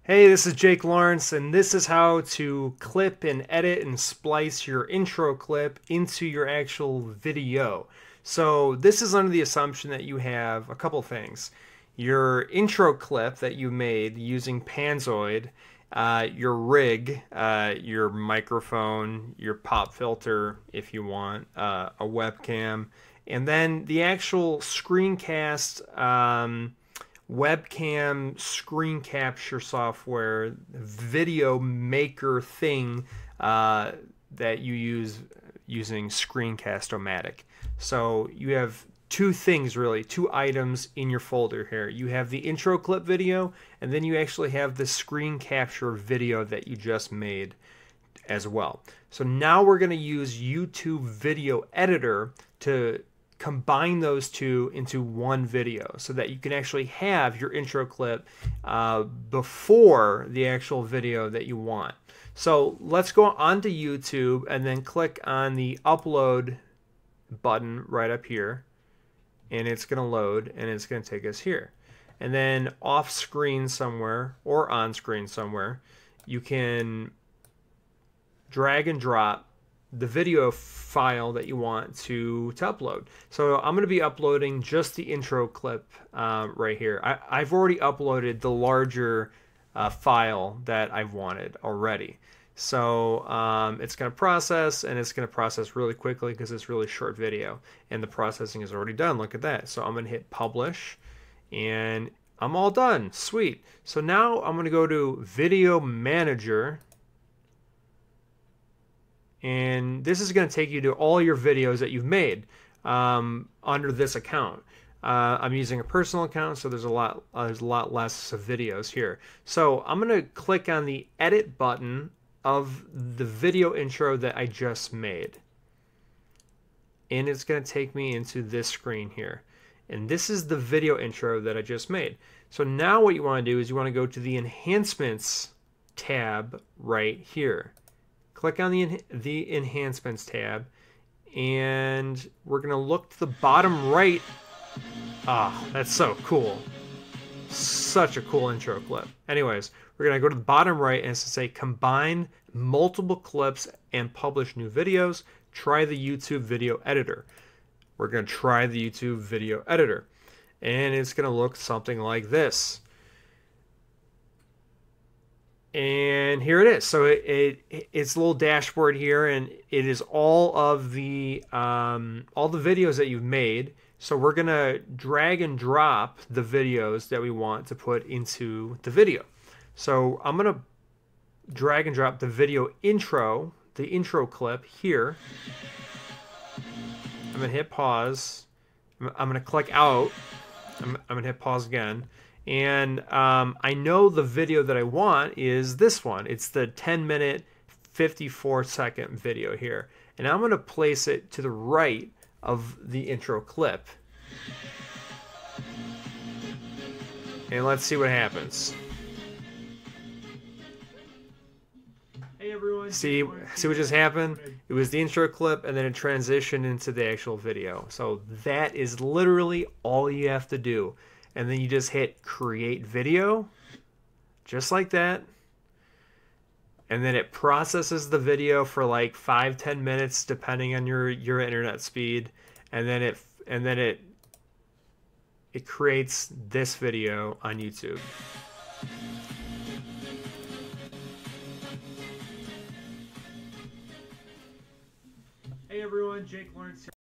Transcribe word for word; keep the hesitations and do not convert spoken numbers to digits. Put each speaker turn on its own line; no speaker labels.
Hey, this is Jake Lawrence, and this is how to clip and edit and splice your intro clip into your actual video. So this is under the assumption that you have a couple things. Your intro clip that you made using Panzoid, uh, your rig, uh, your microphone, your pop filter if you want, uh, a webcam, and then the actual screencast um, webcam screen capture software video maker thing uh, that you use using Screencast-O-Matic. So you have two things really, two items in your folder here. You have the intro clip video, and then you actually have the screen capture video that you just made as well. So now we're going to use YouTube Video Editor to combine those two into one video so that you can actually have your intro clip uh, before the actual video that you want. So let's go onto YouTube and then click on the upload button right up here, and it's going to load and it's going to take us here. And then off screen somewhere or on screen somewhere, you can drag and drop the video file that you want to, to upload. So I'm going to be uploading just the intro clip uh, right here. I, I've already uploaded the larger uh, file that I've wanted already. So um, it's going to process, and it's going to process really quickly because it's really short video, and the processing is already done. Look at that. So I'm going to hit publish, and I'm all done. Sweet. So now I'm going to go to Video Manager, and this is going to take you to all your videos that you've made um, under this account. Uh, I'm using a personal account, so there's a lot uh, there's a lot less of videos here. So I'm going to click on the edit button of the video intro that I just made, and it's going to take me into this screen here. And this is the video intro that I just made. So now what you want to do is you want to go to the Enhancements tab right here. Click on the, the Enhancements tab, and we're going to look to the bottom right. Ah, that's so cool. Such a cool intro clip. Anyways, we're going to go to the bottom right, and it's to say combine multiple clips and publish new videos. Try the YouTube Video Editor. We're going to try the YouTube Video Editor, and it's going to look something like this. And here it is. So it, it it's a little dashboard here, and it is all of the um, all the videos that you've made. So we're gonna drag and drop the videos that we want to put into the video. So I'm gonna drag and drop the video intro, the intro clip here. I'm gonna hit pause. I'm, I'm gonna click out. I'm, I'm gonna hit pause again. And um, I know the video that I want is this one. It's the ten minute, fifty-four second video here. And I'm going to place it to the right of the intro clip. And let's see what happens.
Hey everyone.
See, see what just happened? It was the intro clip, and then it transitioned into the actual video. So that is literally all you have to do. And then you just hit create video, just like that. And then it processes the video for like five, ten minutes, depending on your, your internet speed. And then it and then it it creates this video on YouTube.
Hey everyone, Jake Lawrence here.